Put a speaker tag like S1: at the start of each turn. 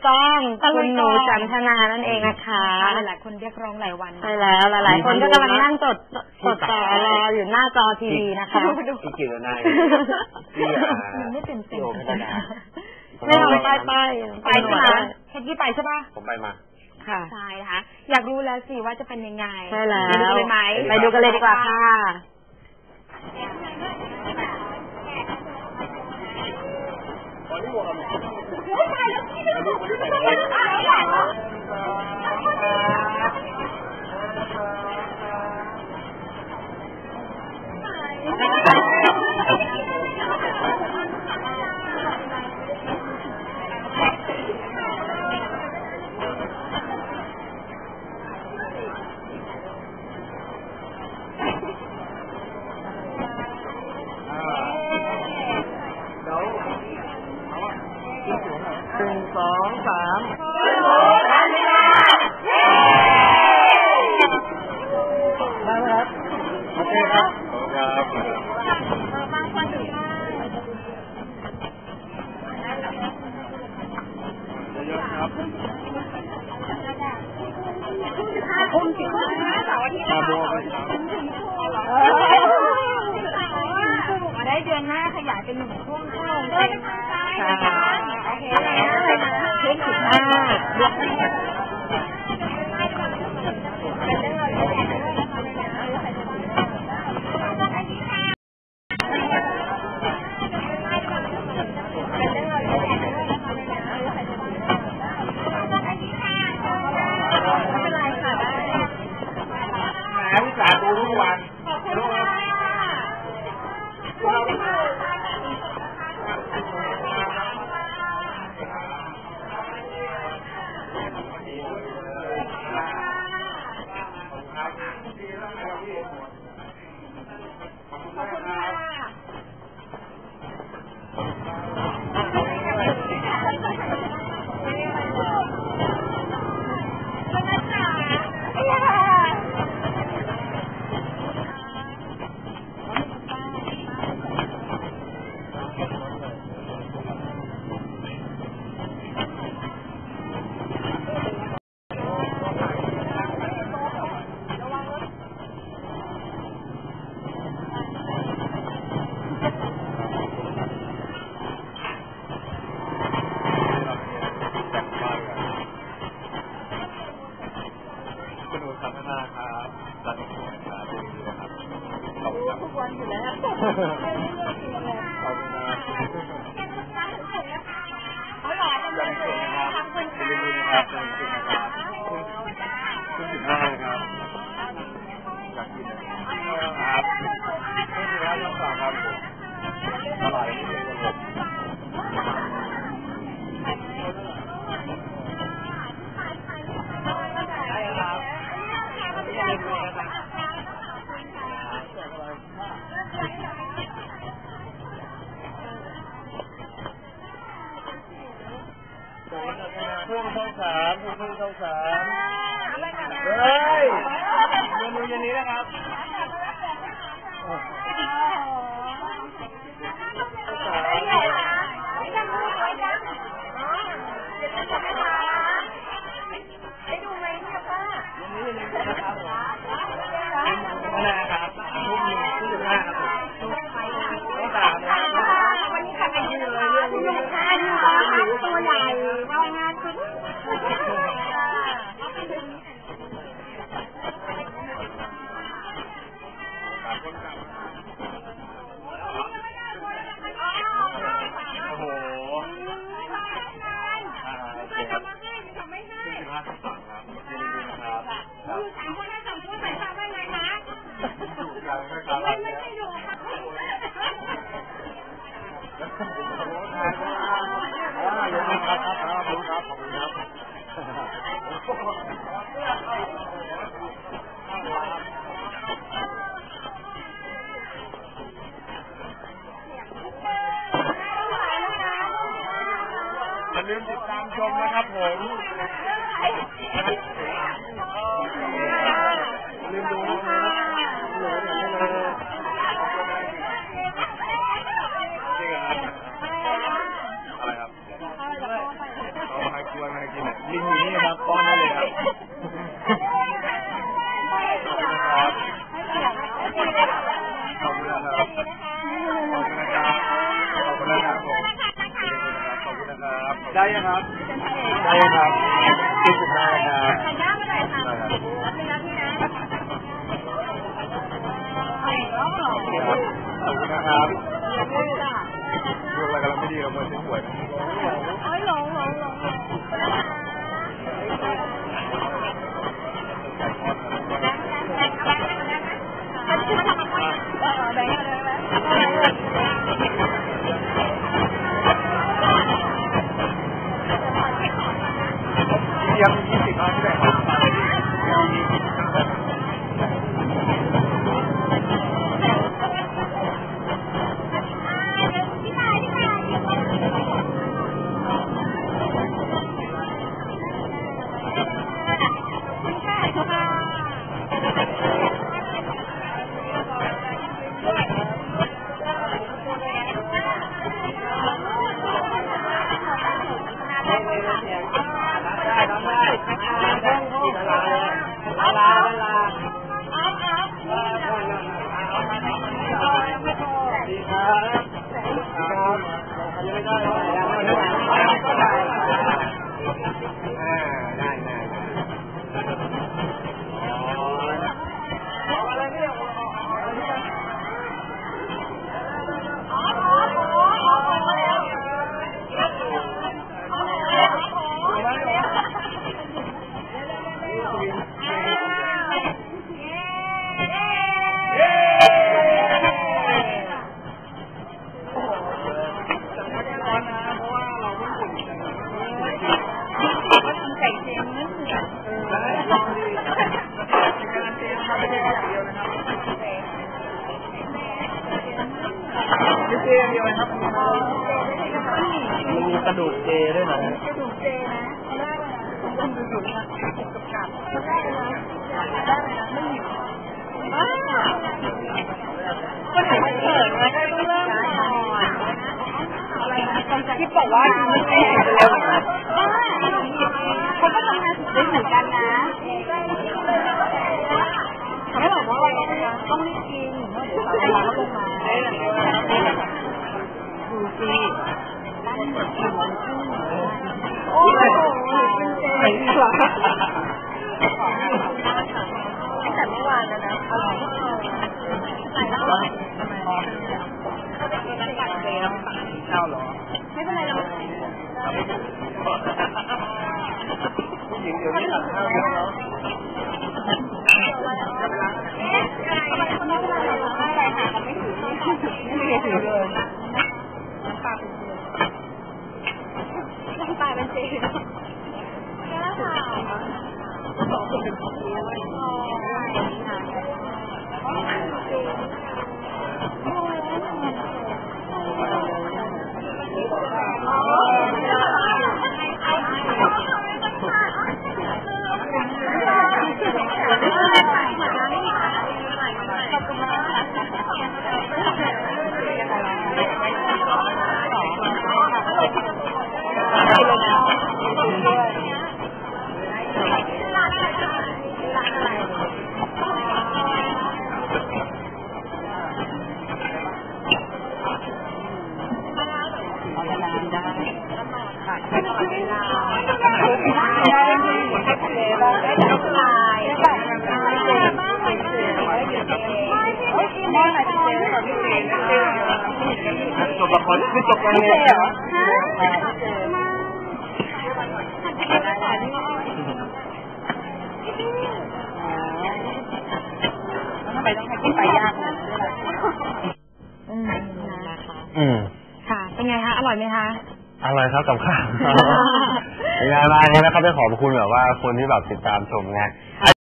S1: ต้องคุณหนูจันทนานั่นเองนะคะ
S2: หลายคนเรียกร้องหลายวัน
S1: ใช่แล้วหลายคนก็กำลังนั่งจดจ่อรออยู่หน้าจอทีวีนะคะ
S3: ที่เกี่ยวกับนาย
S2: มันไม่เป็น
S3: โอ้ไม่ได้
S1: ไม่ทำไป
S2: ใช่ไหมเฮ็ดยี่ไปใช่ป่ะ
S3: ผมไปมา
S2: ค่ะใช่นะคะอยากรู้แล้วสิว่าจะเป็นยังไง
S1: ใช่แล้วไปดูกันเลยดีกว่าค่ะ
S2: มาได้เดือนหน้าขยายเป็น1 ช่วงเลยนะคะโอเคช่วง
S3: ดูทุกวันอย่าลืมติดตามชมนะครับผมลืมดูนะครับอะไรครับเอาให้กลัวลิงอยู่นี่ครับป้อนได้เลยครับขอบคุณนะครับขอบคุณนะครับผมขอบคุณนะครับได้ยังครับได้ครับที่สุดท้ายครับขอบคุณนะครับดูอะไรกันแล้วไม่ดีเราควรจะป่วยนะหลงยังมี20 ที่ไหนครับมีกระดูกเจด้วยนะกระดูกเจนะคนดูอยู่นะกับได้นะไม่หิวคนไหนไม่เกิดนะก็ต้องเริ่มก่อนอะไรนะที่บอกว่ามันแก่แล้วเขาก็ทำงานได้เหมือนกันนะเขาบอกว่าต้องไม่กินเดี๋ยวเราลงมาดูสิโอ้ยเป็นเจ๋งว่ะแต่เมื่อวานแล้วนะอร่อยใส่แล้วอร่อยทำไมเขาจะกินน้ำปั่นเจน้ำปั่นเจ้าหรอไม่เป็นไรหรอกผู้หญิงเดี๋ยวนี้หลับข้าวเยอะแล้วอะไรหากันไม่ถึงไม่ถึงเลยน้ำปลาเป็นเจน้ำปลาเป็นเจบอกเป็นของเลี้ยงจบละครไม่จบกันเลยเหรอทำไมต้องให้กินไปยากนะค่ะเป็นไงคะอร่อยไหมคะอร่อยครับกับข้าวเป็นไงบ้างนะครับได้ขอบคุณแบบว่าคนที่แบบติดตามชมไง